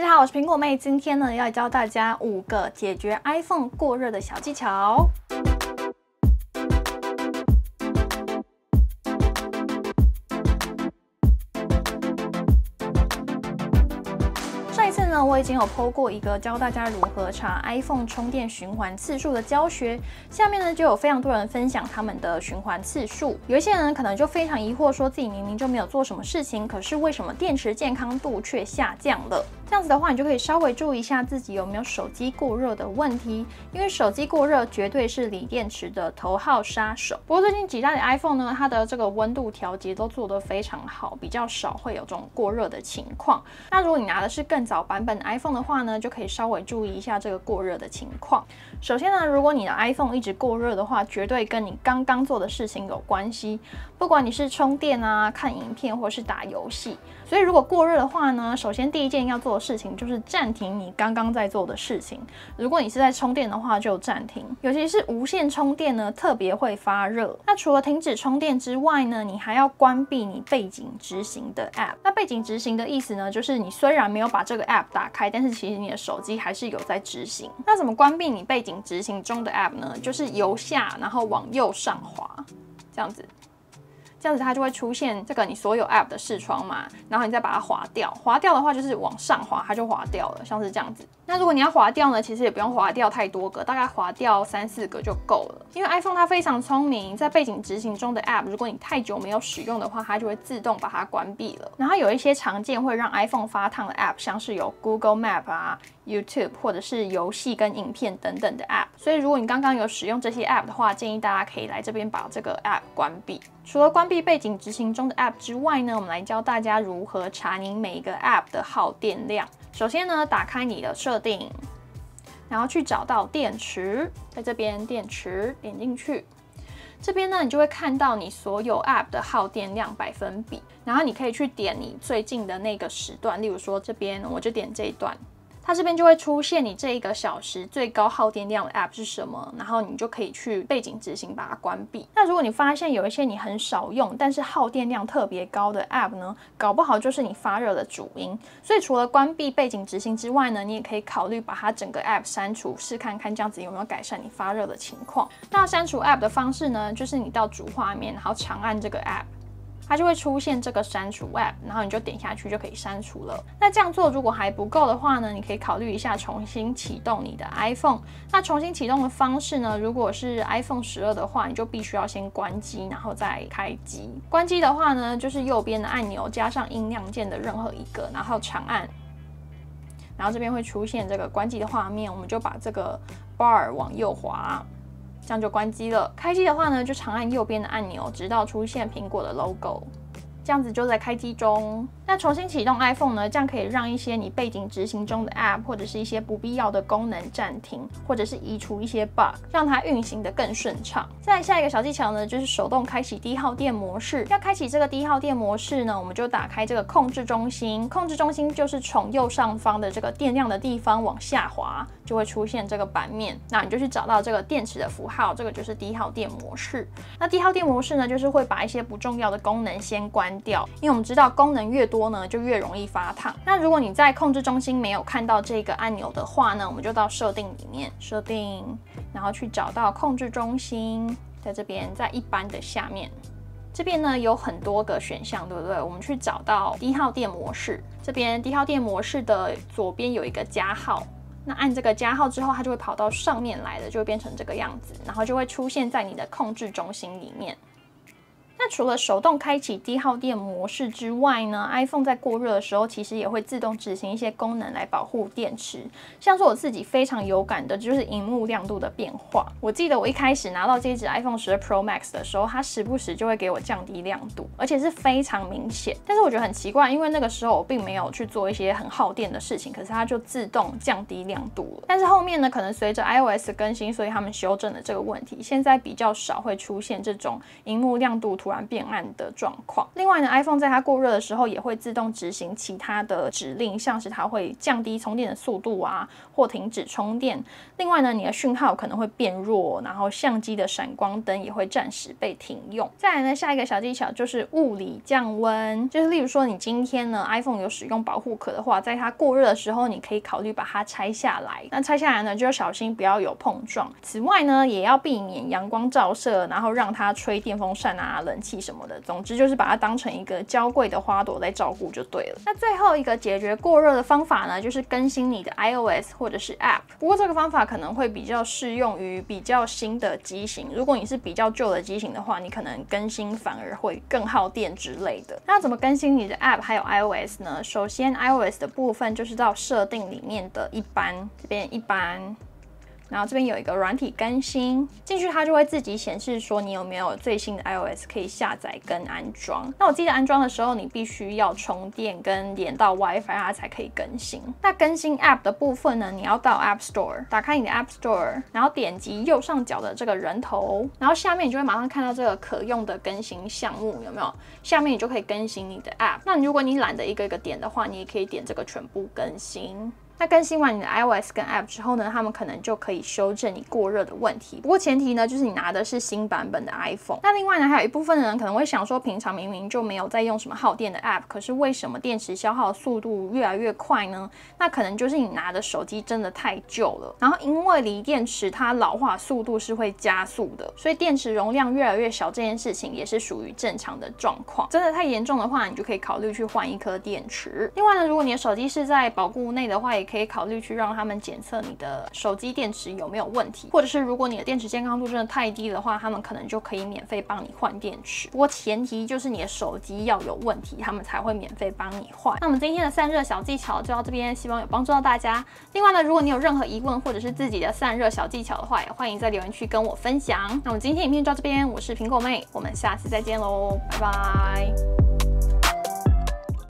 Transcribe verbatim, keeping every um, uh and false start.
家好，我是苹果妹，今天呢要教大家五个解决 iPhone 过热的小技巧。上一次呢，我已经有 po 过一个教大家如何查 iPhone 充电循环次数的教学，下面呢就有非常多人分享他们的循环次数。有一些人可能就非常疑惑，说自己明明就没有做什么事情，可是为什么电池健康度却下降了？这样子的话，你就可以稍微注意一下自己有没有手机过热的问题，因为手机过热绝对是锂电池的头号杀手。不过最近几代的 iPhone 呢，它的这个温度调节都做得非常好，比较少会有这种过热的情况。那如果你拿的是更早版本的 iPhone 的话呢，就可以稍微注意一下这个过热的情况。首先呢，如果你的 iPhone 一直过热的话，绝对跟你刚刚做的事情有关系。不管你是充电啊、看影片或是打游戏，所以如果过热的话呢，首先第一件要做的事情就是暂停你刚刚在做的事情。如果你是在充电的话，就暂停。尤其是无线充电呢，特别会发热。那除了停止充电之外呢，你还要关闭你背景执行的 App。那背景执行的意思呢，就是你虽然没有把这个 App 打开，但是其实你的手机还是有在执行。那怎么关闭你背景执行中的 App 呢？就是由下然后往右上滑，这样子。这样子它就会出现这个你所有 App 的视窗嘛，然后你再把它滑掉。滑掉的话就是往上滑，它就滑掉了，像是这样子。那如果你要滑掉呢，其实也不用滑掉太多个，大概滑掉三四个就够了。因为 iPhone 它非常聪明，在背景执行中的 App， 如果你太久没有使用的话，它就会自动把它关闭了。然后有一些常见会让 iPhone 发烫的 App， 像是有 Google Map 啊、YouTube 或者是游戏跟影片等等的 App。所以如果你刚刚有使用这些 App 的话，建议大家可以来这边把这个 App 关闭。除了关闭背景执行中的 App 之外呢，我们来教大家如何查你每一个 App 的耗电量。首先呢，打开你的设定，然后去找到电池，在这边电池点进去，这边呢你就会看到你所有 App 的耗电量百分比，然后你可以去点你最近的那个时段，例如说这边我就点这一段。它这边就会出现你这一个小时最高耗电量的 App 是什么，然后你就可以去背景执行把它关闭。那如果你发现有一些你很少用，但是耗电量特别高的 App 呢，搞不好就是你发热的主因。所以除了关闭背景执行之外呢，你也可以考虑把它整个 App 删除，试看看这样子有没有改善你发热的情况。那删除 App 的方式呢，就是你到主画面，然后长按这个 App。它就会出现这个删除 App， 然后你就点下去就可以删除了。那这样做如果还不够的话呢，你可以考虑一下重新启动你的 iPhone。那重新启动的方式呢，如果是 iPhone 十二的话，你就必须要先关机，然后再开机。关机的话呢，就是右边的按钮加上音量键的任何一个，然后长按，然后这边会出现这个关机的画面，我们就把这个 bar 往右滑。这样就关机了。开机的话呢，就长按右边的按钮，直到出现苹果的 logo， 这样子就在开机中。那重新启动 iPhone 呢，这样可以让一些你背景执行中的 App 或者是一些不必要的功能暂停，或者是移除一些 bug， 让它运行得更顺畅。再来下一个小技巧呢，就是手动开启低耗电模式。要开启这个低耗电模式呢，我们就打开这个控制中心。控制中心就是从右上方的这个电量的地方往下滑，就会出现这个版面。那你就去找到这个电池的符号，这个就是低耗电模式。那低耗电模式呢，就是会把一些不重要的功能先关掉，因为我们知道功能越多呢，就越容易发烫。那如果你在控制中心没有看到这个按钮的话呢，我们就到设定里面，设定，然后去找到控制中心，在这边，在一般的下面。这边呢有很多个选项，对不对？我们去找到低耗电模式，这边低耗电模式的左边有一个加号。那按这个加号之后，它就会跑到上面来的，就会变成这个样子，然后就会出现在你的控制中心里面。那除了手动开启低耗电模式之外呢 ，iPhone 在过热的时候，其实也会自动执行一些功能来保护电池。像是我自己非常有感的，就是萤幕亮度的变化。我记得我一开始拿到这支 iPhone 十二 Pro Max 的时候，它时不时就会给我降低亮度，而且是非常明显。但是我觉得很奇怪，因为那个时候我并没有去做一些很耗电的事情，可是它就自动降低亮度了。但是后面呢，可能随着 iOS 更新，所以他们修正了这个问题，现在比较少会出现这种萤幕亮度突然然变暗的状况。另外呢 ，iPhone 在它过热的时候也会自动执行其他的指令，像是它会降低充电的速度啊，或停止充电。另外呢，你的讯号可能会变弱，然后相机的闪光灯也会暂时被停用。再来呢，下一个小技巧就是物理降温，就是例如说你今天呢 iPhone 有使用保护壳的话，在它过热的时候，你可以考虑把它拆下来。那拆下来呢，就要小心不要有碰撞。此外呢，也要避免阳光照射，然后让它吹电风扇啊、冷气什么的。总之就是把它当成一个娇贵的花朵在照顾就对了。那最后一个解决过热的方法呢，就是更新你的 iOS 或者是 App。不过这个方法可能会比较适用于比较新的机型。如果你是比较旧的机型的话，你可能更新反而会更耗电之类的。那怎么更新你的 App 还有 iOS 呢？首先 iOS 的部分就是到设定里面的一般，这边一般。然后这边有一个软体更新，进去它就会自己显示说你有没有最新的 iOS 可以下载跟安装。那我记得安装的时候，你必须要充电跟连到 WiFi 它才可以更新。那更新 App 的部分呢，你要到 App Store， 打开你的 App Store， 然后点击右上角的这个人头，然后下面你就会马上看到这个可用的更新项目，有没有？下面你就可以更新你的 App。那如果你懒得一个一个点的话，你也可以点这个全部更新。那更新完你的 iOS 跟 App 之后呢，他们可能就可以修正你过热的问题。不过前提呢，就是你拿的是新版本的 iPhone。那另外呢，还有一部分的人可能会想说，平常明明就没有在用什么耗电的 App， 可是为什么电池消耗速度越来越快呢？那可能就是你拿的手机真的太旧了，然后因为锂电池它老化速度是会加速的，所以电池容量越来越小这件事情也是属于正常的状况。真的太严重的话，你就可以考虑去换一颗电池。另外呢，如果你的手机是在保固内的话，也可以考虑去让他们检测你的手机电池有没有问题，或者是如果你的电池健康度真的太低的话，他们可能就可以免费帮你换电池。不过前提就是你的手机要有问题，他们才会免费帮你换。那我们今天的散热小技巧就到这边，希望有帮助到大家。另外呢，如果你有任何疑问或者是自己的散热小技巧的话，也欢迎在留言区跟我分享。那我们今天影片就到这边，我是苹果妹，我们下次再见喽，拜拜。